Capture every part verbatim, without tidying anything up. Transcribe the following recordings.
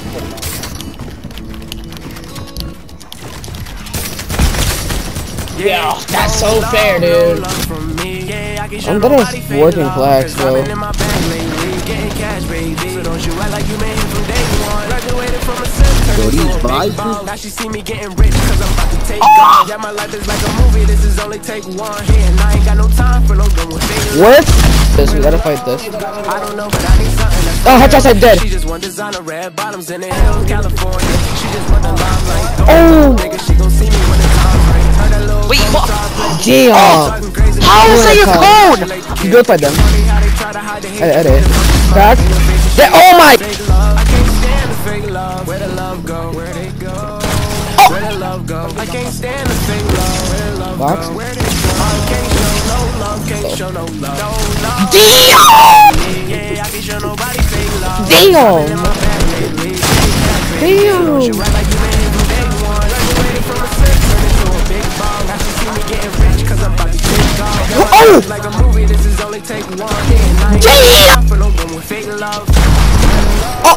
Yeah, that's so fair, dude. I'm good at working flex, bro. Yo, these vibes. Now she see me getting rich cause I'm about to take off. Yeah, my life is like a movie, this is only take one. And I ain't got no time for no going. What? This, we gotta fight this. I don't know, but I need something that's oh, headshot said dead. She just want designer red bottoms in the hills, California. She just want the limelight. Oh! Nigga, she gon' see me when the time right. Wait, what? Damn! Oh. How is that your cone? You go fight them. Hey, hey, back. Yeah, oh my! I can't stand the fake love. Where the love go? Where they go? Oh. Where the love go? I can't stand the fake love. Where the love Box. go? Where they go? I can't show no love. Can't show no love. No love. Damn! Yeah, I can show nobody fake love. Damn! Damn! Oh! Like a movie, this is only take one. Damn! For no one with fake love. Oh!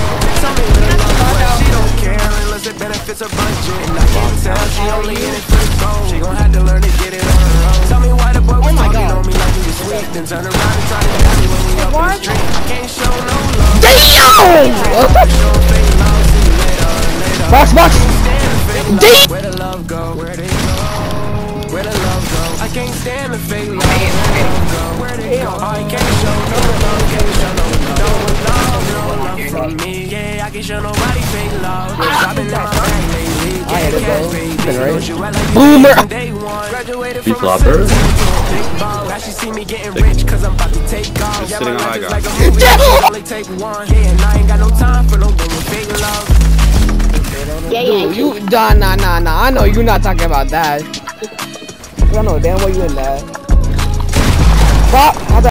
She don't care unless it benefits her budget. And I can tell she only in it for the gold. She gon' have to learn to get it on her own. Tell me why the boy was talking on me like he was sweet. Then turn around and try to tell me when we up in the street. I can't show no love. Damn! Box, box! Damn! Where the love go? Where they go? Where the love go? I can't stand the fake love. Where they go? I can't show no love. Can't show no love. No love, no love from me. Yeah, I can show nobody fake love. I've been in my bag lately. I had it, bro. Been right. Boomer. He flopper. Now she see me getting rich cause I'm about to take off. Just sitting on high ground. Like a movie, only take one. Yeah, and I ain't got no time for no one with fake love. Yeah, Dude, yeah. you nah nah nah nah. I know you're not talking about that. I know damn well you in that. Pop.